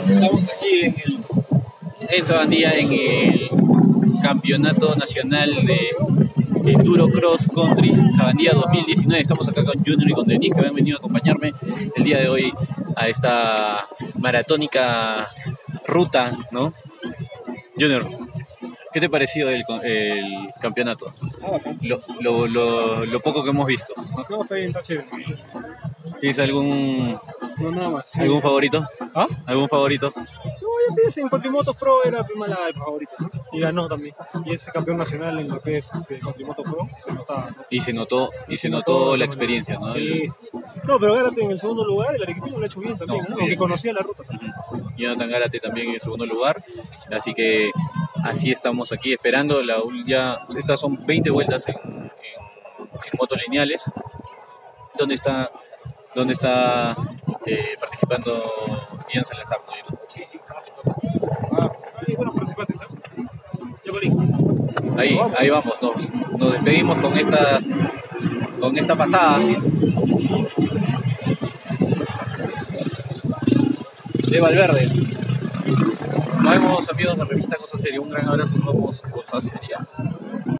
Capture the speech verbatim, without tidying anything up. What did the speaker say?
Estamos aquí en, el, en Sabandía en el Campeonato Nacional de Enduro Cross Country Sabandía dos mil diecinueve. Estamos acá con Junior y con Denis, que han venido a acompañarme el día de hoy a esta maratónica ruta, ¿no? Junior, ¿qué te ha parecido el, el campeonato? Ah, lo, lo, lo, lo poco que hemos visto. no, está bien, está chévere. ¿Tienes algún, No, nada más. Sí. algún favorito? ¿Ah? ¿Algún favorito? No, yo pienso en Cuatrimoto Pro era Prima la favorita, ¿no? Y ganó también. Y es campeón nacional en lo que es de Cuatrimoto Pro, se notaba, ¿no? Y se notó, y se notó la experiencia, ¿no? Sí. No, pero Gárate en el segundo lugar, el arequipeño lo ha hecho bien también, No, ¿no? bien. Aunque conocía la ruta. Uh-huh. Jonathan Gárate también en el segundo lugar, así que así estamos aquí esperando. La, ya, estas son veinte vueltas en, en, en motos lineales. ¿Dónde está, dónde está eh, participando Ian Salazar? ¿No? Sí, sí, ah, sí, bueno, participantes, ¿no? Yo volví. Ahí, ahí vamos, nos, nos despedimos con estas, con esta pasada de Valverde. Nos vemos, amigos de la revista Cosa Seria. Un gran abrazo, somos Cosa Seria.